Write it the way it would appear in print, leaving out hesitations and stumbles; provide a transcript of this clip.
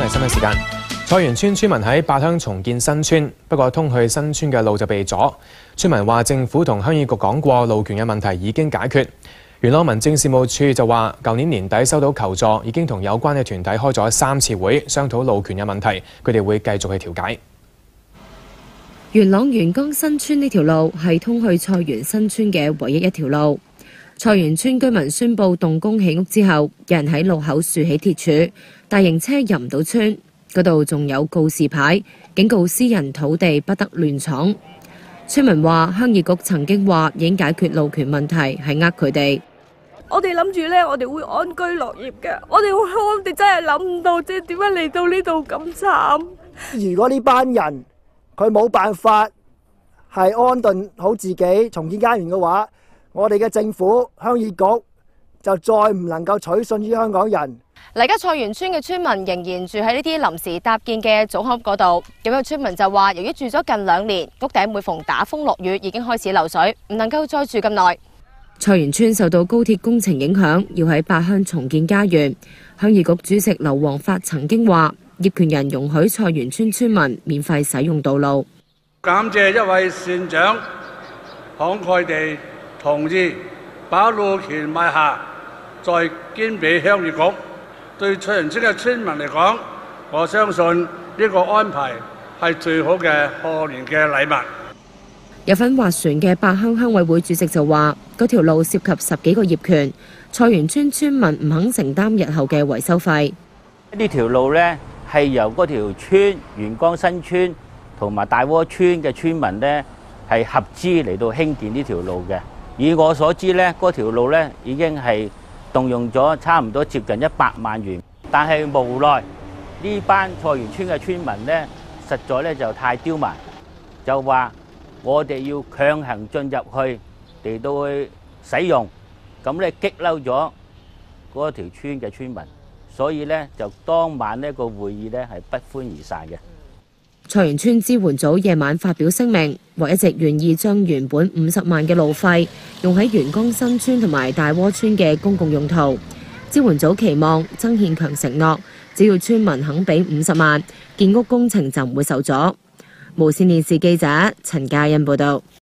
嚟新聞時間。菜園村村民喺八鄉重建新村，不過通去新村嘅路就被阻。村民話政府同鄉議局講過路權嘅問題已經解決。元朗民政事務處就話，舊年年底收到求助，已經同有關嘅團體開咗3次會，商討路權嘅問題，佢哋會繼續去調解。 元朗元江新村呢條路係通去菜園新村嘅唯一一條路。菜園村居民宣布動工起屋之後，有人喺路口豎起鐵柱，大型車入唔到村。嗰度仲有告示牌，警告私人土地不得亂闖。村民話，鄉議局曾經話已經解決路權問題，係呃佢哋。 我哋諗住咧，我哋會安居樂業嘅。我哋真係諗唔到，即係點解嚟到呢度咁慘。 如果呢班人佢冇辦法係安頓好自己重建家園嘅話，我哋嘅政府鄉議局就再唔能夠取信於香港人。 而家菜園村嘅村民仍然住喺呢啲臨時搭建嘅組合嗰度。咁有村民就話，由於住咗近2年，屋頂每逢打風落雨已經開始漏水，唔能夠再住咁耐。 菜園村受到高鐵工程影響，要喺八鄉重建家園。鄉議局主席劉皇發曾經話，業權人容許菜園村村民免費使用道路。 感謝一位善長慷慨地同意把路權買下，再捐俾鄉議局。對菜園村嘅村民嚟講，我相信呢個安排係最好嘅賀年嘅禮物。 有份劃船嘅八鄉鄉委會主席就話，嗰條路涉及10幾個業權，菜園村村民唔肯承擔日後嘅維修費。 呢條路呢，係由嗰條村元江新村同埋大窩村嘅村民呢，係合資嚟到興建呢條路嘅。以我所知呢，嗰條路呢已經係動用咗差唔多接近100萬元，但係無奈呢班菜園村嘅村民呢，實在呢就太刁蠻，就話我哋要強行進入去嚟到去使用，咁呢激嬲咗嗰條村嘅村民，所以呢就當晚呢個會議呢係不歡而散嘅。 菜園村支援組夜晚發表聲明，話一直願意將原本50萬嘅路費用喺元江新村同埋大窩村嘅公共用途。支援組期望曾憲強承諾，只要村民肯俾50萬，建屋工程就唔會受阻。無線電視記者陳嘉欣報道。